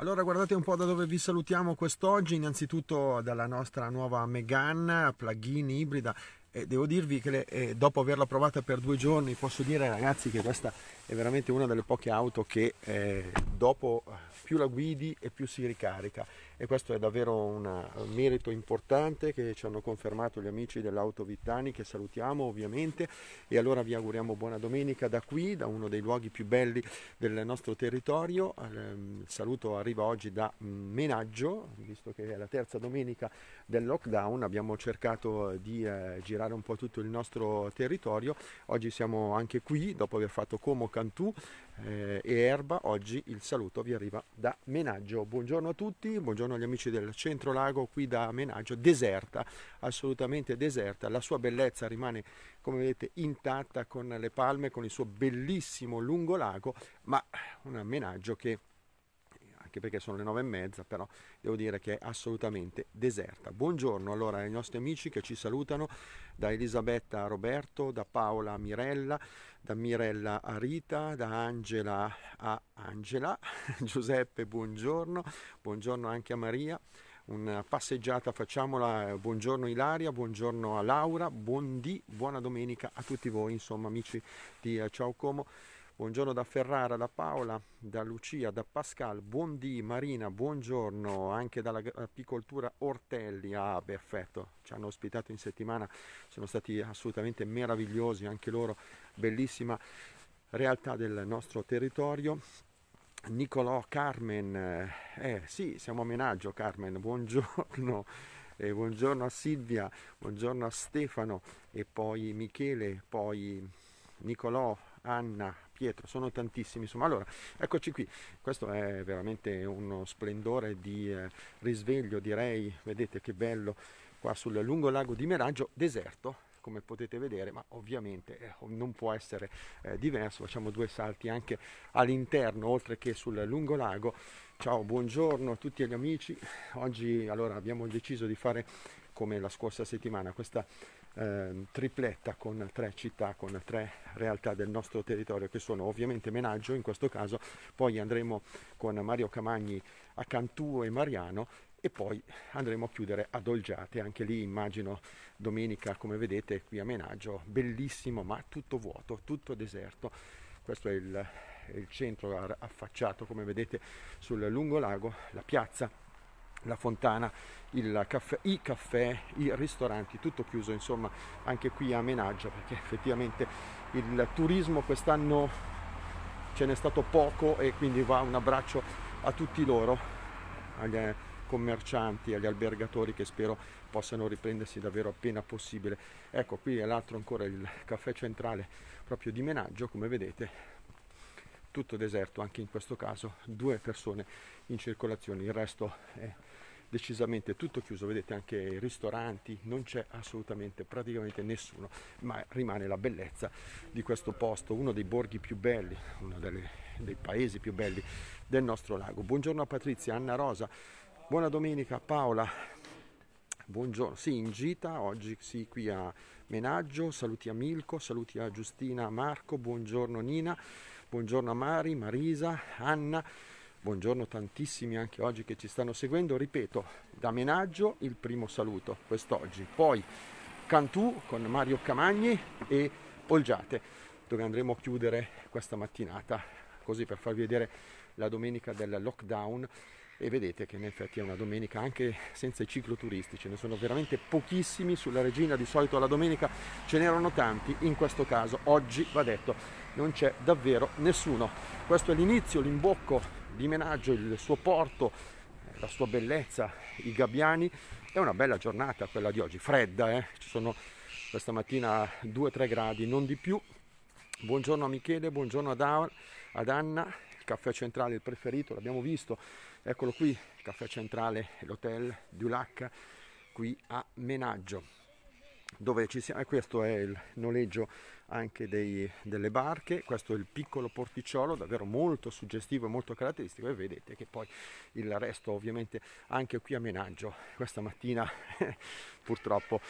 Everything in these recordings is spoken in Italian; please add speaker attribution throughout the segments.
Speaker 1: Allora guardate un po' da dove vi salutiamo quest'oggi, innanzitutto dalla nostra nuova Megane plug-in ibrida. E devo dirvi che dopo averla provata per 2 giorni posso dire ragazzi che questa è veramente una delle poche auto che dopo più la guidi e più si ricarica, e questo è davvero un merito importante che ci hanno confermato gli amici dell'Auto Vittani, che salutiamo ovviamente. E allora vi auguriamo buona domenica da qui, da uno dei luoghi più belli del nostro territorio. Il saluto arriva oggi da Menaggio, visto che è la terza domenica del lockdown. Abbiamo cercato di girare un po' tutto il nostro territorio. Oggi siamo anche qui dopo aver fatto Como, Cantù e Erba. Oggi il saluto vi arriva da Menaggio. Buongiorno a tutti, buongiorno agli amici del centro lago qui da Menaggio, deserta, assolutamente deserta. La sua bellezza rimane, come vedete, intatta con le palme, con il suo bellissimo lungolago, ma un Menaggio che, anche perché sono le 9:30, però devo dire che è assolutamente deserta. Buongiorno allora ai nostri amici che ci salutano, da Elisabetta a Roberto, da Paola a Mirella, da Mirella a Rita, da Angela a Angela, Giuseppe buongiorno, buongiorno anche a Maria. Una passeggiata facciamola, buongiorno Ilaria, buongiorno a Laura, buona domenica a tutti voi, insomma amici di Ciao Como. Buongiorno da Ferrara, da Paola, da Lucia, da Pascal, buondì Marina, buongiorno anche dall'apicoltura Ortelli. Ah, perfetto, ci hanno ospitato in settimana, sono stati assolutamente meravigliosi anche loro, bellissima realtà del nostro territorio. Nicolò, Carmen, sì, siamo a Menaggio. Carmen, buongiorno. Buongiorno a Silvia, buongiorno a Stefano, e poi Michele, poi Nicolò, Anna, Pietro, sono tantissimi, insomma. Allora, eccoci qui, questo è veramente uno splendore di risveglio, direi. Vedete che bello qua sul lungolago di Menaggio, deserto come potete vedere, ma ovviamente non può essere diverso. Facciamo due salti anche all'interno oltre che sul lungolago. Ciao, buongiorno a tutti gli amici. Oggi allora abbiamo deciso di fare, come la scorsa settimana, questa tripletta con 3 città, con 3 realtà del nostro territorio, che sono ovviamente Menaggio in questo caso, poi andremo con Mario Camagni a Cantù e Mariano, e poi andremo a chiudere ad Olgiate. Anche lì immagino domenica, come vedete qui a Menaggio, bellissimo ma tutto vuoto, tutto deserto. Questo è il centro affacciato, come vedete, sul lungolago, la piazza, la fontana, i caffè, i ristoranti, tutto chiuso, insomma, anche qui a Menaggio, perché effettivamente il turismo quest'anno ce n'è stato poco, e quindi va un abbraccio a tutti loro, agli commercianti, agli albergatori, che spero possano riprendersi davvero appena possibile. Ecco, qui è l'altro ancora, il caffè centrale proprio di Menaggio, come vedete, tutto deserto anche in questo caso, 2 persone in circolazione, il resto è decisamente tutto chiuso. Vedete anche i ristoranti, non c'è assolutamente, praticamente nessuno, ma rimane la bellezza di questo posto, uno dei borghi più belli, uno dei paesi più belli del nostro lago. Buongiorno a Patrizia, Anna Rosa, buona domenica Paola, buongiorno, sì, in gita oggi, sì, qui a Menaggio. Saluti a Milko, saluti a Giustina, Marco, buongiorno Nina, buongiorno a Mari, Marisa, Anna, buongiorno tantissimi anche oggi che ci stanno seguendo. Ripeto, da Menaggio il primo saluto quest'oggi, poi Cantù con Mario Camagni e Olgiate, dove andremo a chiudere questa mattinata, così per farvi vedere la domenica del lockdown. E vedete che in effetti è una domenica anche senza i cicloturisti, ce ne sono veramente pochissimi sulla Regina. Di solito la domenica ce n'erano tanti, in questo caso oggi, va detto, non c'è davvero nessuno. Questo è l'inizio, l'imbocco di Menaggio, il suo porto, la sua bellezza, i gabbiani. È una bella giornata quella di oggi, fredda, ci sono questa mattina 2-3 gradi, non di più. Buongiorno a Michele, buongiorno ad Anna. Il caffè centrale, il preferito, l'abbiamo visto, eccolo qui, il caffè centrale, l'hotel Dulac qui a Menaggio, dove ci siamo. E questo è il noleggio anche delle barche. Questo è il piccolo porticciolo, davvero molto suggestivo e molto caratteristico, e vedete che poi il resto ovviamente anche qui a Menaggio questa mattina purtroppo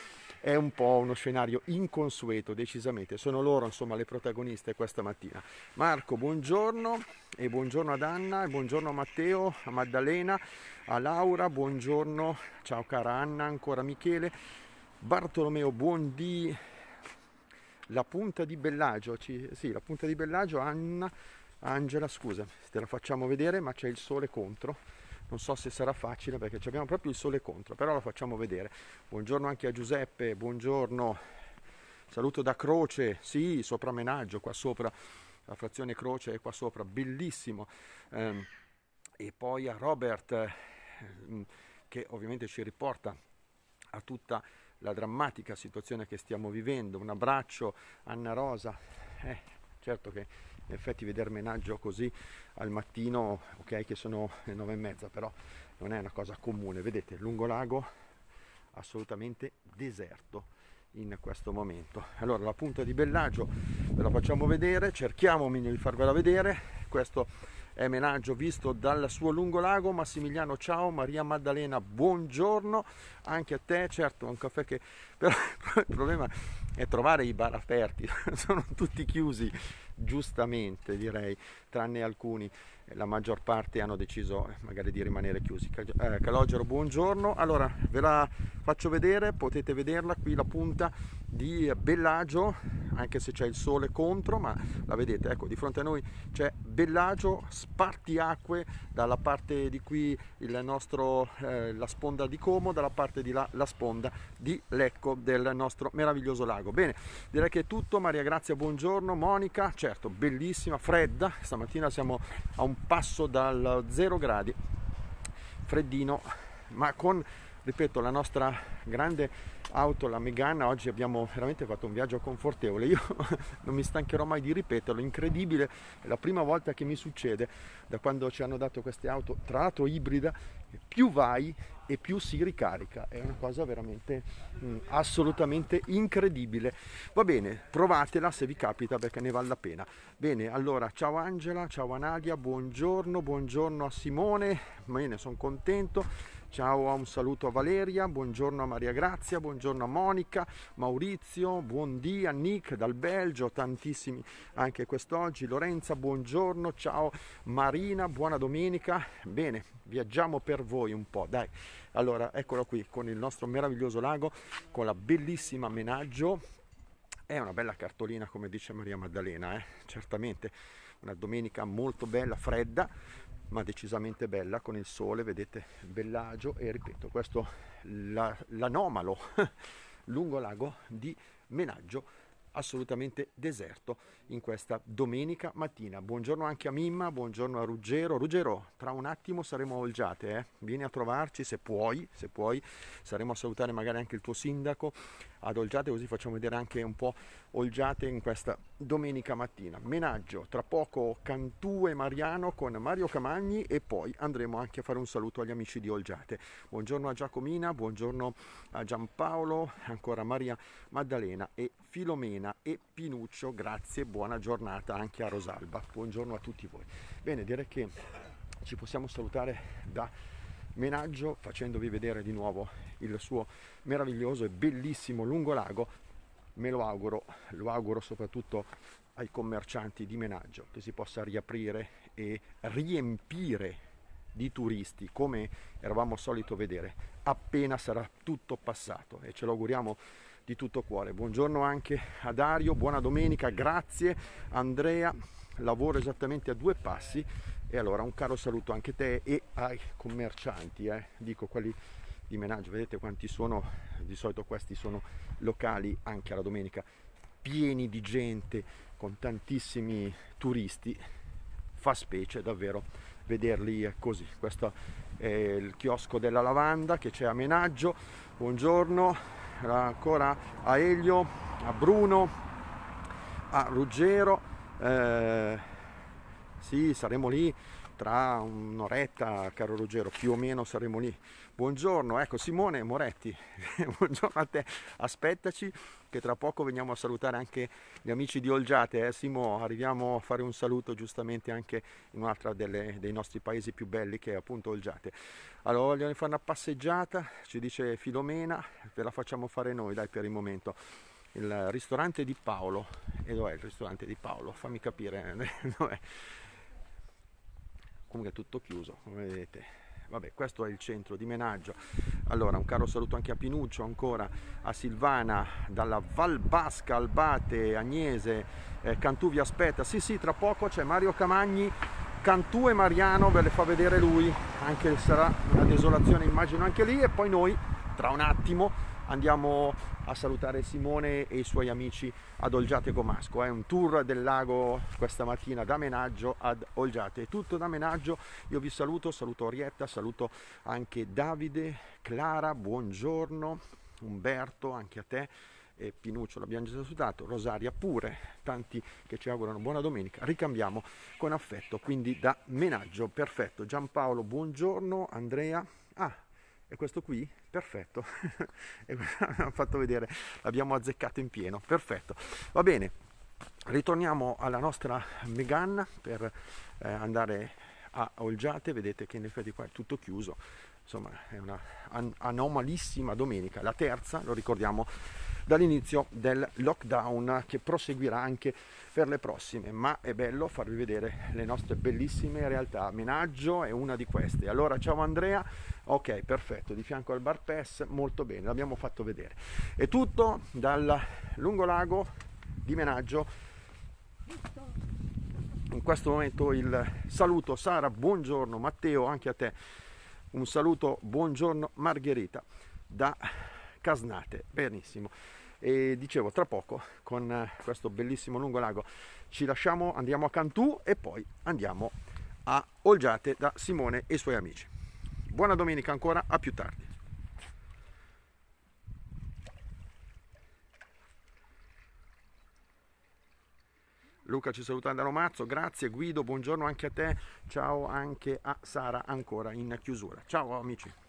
Speaker 1: è un po' uno scenario inconsueto, decisamente. Sono loro, insomma, le protagoniste questa mattina. Marco, buongiorno, e buongiorno ad Anna, e buongiorno a Matteo, a Maddalena, a Laura, buongiorno, ciao cara Anna, ancora Michele, Bartolomeo, buondì, la punta di Bellagio, sì, la punta di Bellagio, Anna, Angela, scusa, te la facciamo vedere, ma c'è il sole contro. Non so se sarà facile perché abbiamo proprio il sole contro, però la facciamo vedere. Buongiorno anche a Giuseppe, buongiorno, saluto da Croce, sì, sopra Menaggio, qua sopra, la frazione Croce è qua sopra, bellissimo. E poi a Robert, che ovviamente ci riporta a tutta la drammatica situazione che stiamo vivendo. Un abbraccio, Anna Rosa. Certo che in effetti vedere Menaggio così al mattino, ok che sono le 9:30, però non è una cosa comune. Vedete, lungolago assolutamente deserto in questo momento. Allora la punta di Bellagio ve la facciamo vedere, cerchiamo di farvela vedere. Questo è Menaggio visto dal suo lungolago. Massimiliano, ciao. Maria Maddalena, buongiorno anche a te. Certo, un caffè che però il problema è trovare i bar aperti, sono tutti chiusi, giustamente direi, tranne alcuni. La maggior parte hanno deciso magari di rimanere chiusi. Calogero, buongiorno. Allora ve la faccio vedere, potete vederla qui, la punta di Bellagio, anche se c'è il sole contro, ma la vedete, ecco, di fronte a noi c'è Bellagio, spartiacque, dalla parte di qui il nostro, la sponda di Como, dalla parte di là la sponda di Lecco del nostro meraviglioso lago. Bene, direi che è tutto. Maria Grazia, buongiorno. Monica, certo, bellissima, fredda, stamattina siamo a un passo dal 0 gradi, freddino, ma con, ripeto, la nostra grande auto, la Megane. Oggi abbiamo veramente fatto un viaggio confortevole, io non mi stancherò mai di ripeterlo, incredibile, è la prima volta che mi succede da quando ci hanno dato queste auto, tra l'altro ibrida, più vai e più si ricarica, è una cosa veramente assolutamente incredibile. Va bene, provatela se vi capita perché ne vale la pena. Bene, allora ciao Angela, ciao a Nadia, buongiorno, buongiorno a Simone, bene, sono contento. Ciao, un saluto a Valeria, buongiorno a Maria Grazia, buongiorno a Monica, Maurizio, buondì a Nick dal Belgio, tantissimi anche quest'oggi, Lorenza, buongiorno, ciao Marina, buona domenica. Bene, viaggiamo per voi un po', dai. Allora, eccolo qui con il nostro meraviglioso lago, con la bellissima Menaggio. È una bella cartolina, come dice Maria Maddalena, certamente una domenica molto bella, fredda, ma decisamente bella, con il sole, vedete, Bellagio, e ripeto, questo l'anomalo lungolago di Menaggio, assolutamente deserto in questa domenica mattina. Buongiorno anche a Mimma, buongiorno a Ruggero. Ruggero, tra un attimo saremo a Olgiate, vieni a trovarci se puoi, saremo a salutare magari anche il tuo sindaco ad Olgiate, così facciamo vedere anche un po' Olgiate in questa domenica mattina. Menaggio, tra poco Cantù e Mariano con Mario Camagni, e poi andremo anche a fare un saluto agli amici di Olgiate. Buongiorno a Giacomina, buongiorno a Giampaolo, ancora Maria Maddalena e Filomena e Pinuccio, grazie, buona giornata anche a Rosalba. Buongiorno a tutti voi. Bene, direi che ci possiamo salutare da Menaggio facendovi vedere di nuovo il suo meraviglioso e bellissimo lungolago. Me lo auguro soprattutto ai commercianti di Menaggio, che si possa riaprire e riempire di turisti come eravamo solito vedere appena sarà tutto passato, e ce lo auguriamo di tutto cuore. Buongiorno anche a Dario, buona domenica, grazie Andrea, lavoro esattamente a 2 passi. E allora un caro saluto anche a te e ai commercianti, dico quelli di Menaggio, vedete quanti sono, di solito questi sono locali anche alla domenica, pieni di gente, con tantissimi turisti, fa specie davvero vederli così. Questo è il chiosco della lavanda che c'è a Menaggio. Buongiorno ancora a Elio, a Bruno, a Ruggero. Sì, saremo lì tra un'oretta, caro Ruggero, più o meno saremo lì. Buongiorno, ecco Simone Moretti, buongiorno a te, aspettaci che tra poco veniamo a salutare anche gli amici di Olgiate, Simo, arriviamo a fare un saluto giustamente anche in un altro dei nostri paesi più belli che è appunto Olgiate. Allora vogliono fare una passeggiata, ci dice Filomena, ve la facciamo fare noi dai per il momento. Il ristorante di Paolo, e dov'è il ristorante di Paolo? Fammi capire dov'è. Comunque è tutto chiuso, come vedete. Vabbè, questo è il centro di Menaggio. Allora, un caro saluto anche a Pinuccio, ancora a Silvana, dalla Val Basca, Albate, Agnese, Cantù vi aspetta. Sì, sì, tra poco c'è Mario Camagni, Cantù e Mariano, ve le fa vedere lui, anche se sarà una desolazione immagino anche lì, e poi noi, tra un attimo, andiamo a salutare Simone e i suoi amici ad Olgiate Comasco. È un tour del lago questa mattina da Menaggio ad Olgiate. È tutto da Menaggio, io vi saluto, saluto Orietta, saluto anche Davide, Clara, buongiorno, Umberto, anche a te, e Pinuccio l'abbiamo già salutato, Rosaria pure, tanti che ci augurano buona domenica. Ricambiamo con affetto, quindi da Menaggio, perfetto. Giampaolo, buongiorno, Andrea, e questo qui? Perfetto, abbiamo fatto vedere, l'abbiamo azzeccato in pieno, perfetto, va bene, ritorniamo alla nostra Megane per andare a Olgiate. Vedete che in effetti qua è tutto chiuso, insomma è una anomalissima domenica, la terza, lo ricordiamo, dall'inizio del lockdown che proseguirà anche per le prossime, ma è bello farvi vedere le nostre bellissime realtà. Menaggio è una di queste. Allora ciao Andrea, ok, perfetto, di fianco al Bar Pass, molto bene, l'abbiamo fatto vedere. È tutto dal lungolago di Menaggio. In questo momento il saluto Sara, buongiorno Matteo, anche a te un saluto, buongiorno Margherita da Casnate, benissimo. E dicevo, tra poco con questo bellissimo lungolago ci lasciamo, andiamo a Cantù e poi andiamo a Olgiate da Simone e i suoi amici. Buona domenica ancora, a più tardi. Luca ci saluta da Romazzo, grazie Guido, buongiorno anche a te, ciao anche a Sara ancora in chiusura. Ciao amici.